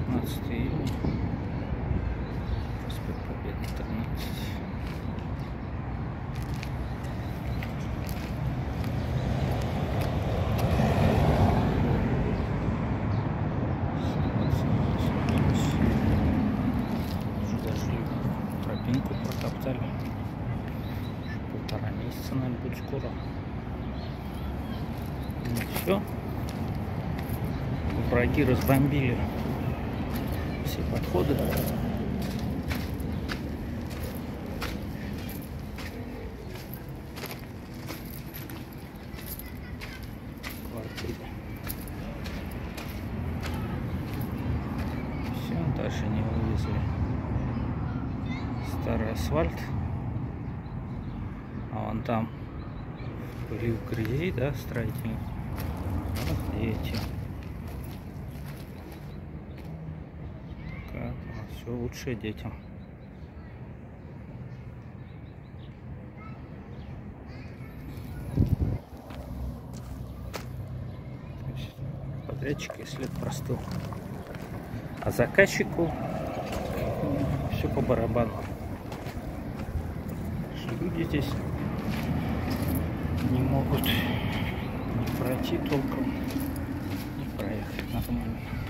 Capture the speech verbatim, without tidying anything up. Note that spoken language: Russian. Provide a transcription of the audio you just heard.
шестнадцатое июня. Проспект Победы, тринадцать. Даже тропинку протоптали. Уже полтора месяца, наверное, будет скоро. Ну все. Враги разбомбили все подходы. Квартиры. Все, дальше не вывезли старый асфальт. А вон там были грязей, да, строительные. Вот эти. Все лучшее детям. Подрядчик, если это простыл. А заказчику все по барабану. Люди здесь не могут не пройти толком, не проехать нормально.